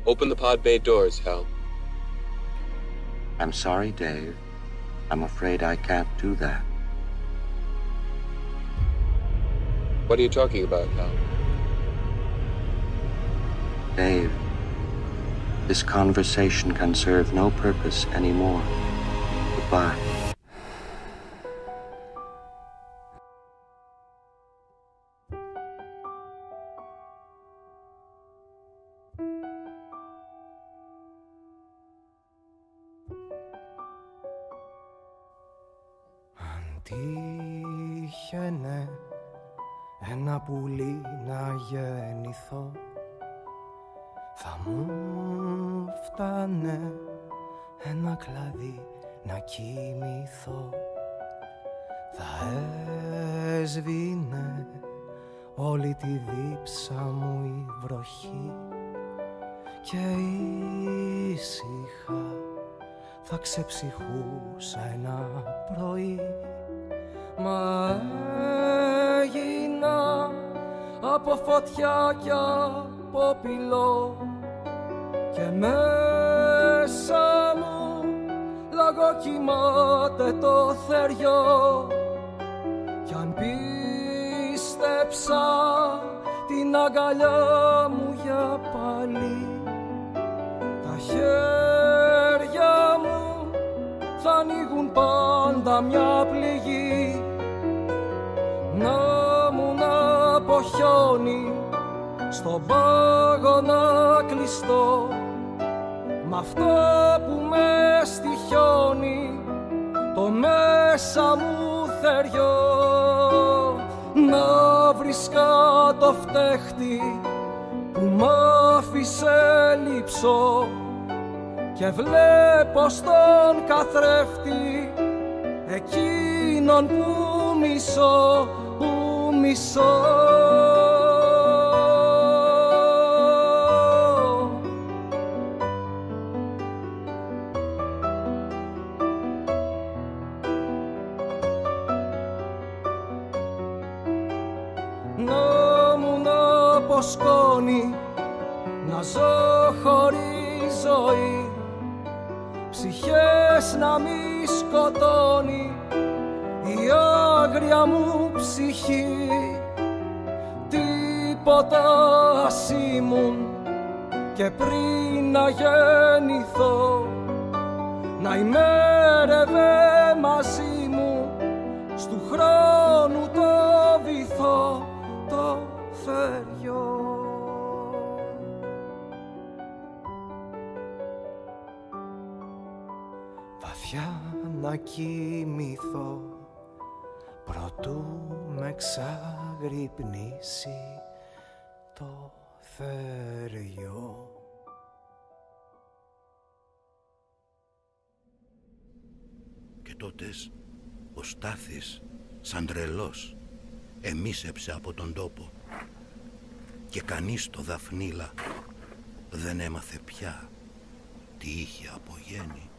Open the pod bay doors, Hal. I'm sorry, Dave. I'm afraid I can't do that. What are you talking about, Hal? Dave, this conversation can serve no purpose anymore. Goodbye. Τύχαινε ένα πουλί να γεννηθώ, θα μου φτάνε ένα κλαδί να κοιμηθώ, θα έσβηνε όλη τη δίψα μου η βροχή και ήσυχα θα ξεψυχούσα ένα πρωί. Μα έγινα από φωτιά κι από πυλό και μέσα μου λαγοκοιμάται το θεριό κι αν πίστεψα την αγκαλιά μου για πάλι, τα χέρια μου θα ανοίγουν πάντα μια πληγή. Να μου να από χιόνι στον πάγο να κλειστώ, μ' αυτό που με στοιχιώνει το μέσα μου θεριό. Να βρίσκα το φταίχτη που μ' άφησε λείψω και βλέπω στον καθρέφτη εκείνον που μισώ, που μισώ. Να μου να από σκόνη να ζω χωρίς ζωή, ψυχές να μη σκοτώνει η άγρια μου ψυχή. Τίποτα ας ήμουν και πριν να γεννηθώ, να ημέρευε μαζί μου στου χρόνου το βυθό το θεριό. Βαθιά να κοιμηθώ προτού με ξαγρυπνήσει το θεριό. Και τότες ο Στάθης σαν τρελός εμίσεψε από τον τόπο και κανείς το Δαφνίλα δεν έμαθε πια τι είχε από γέννη.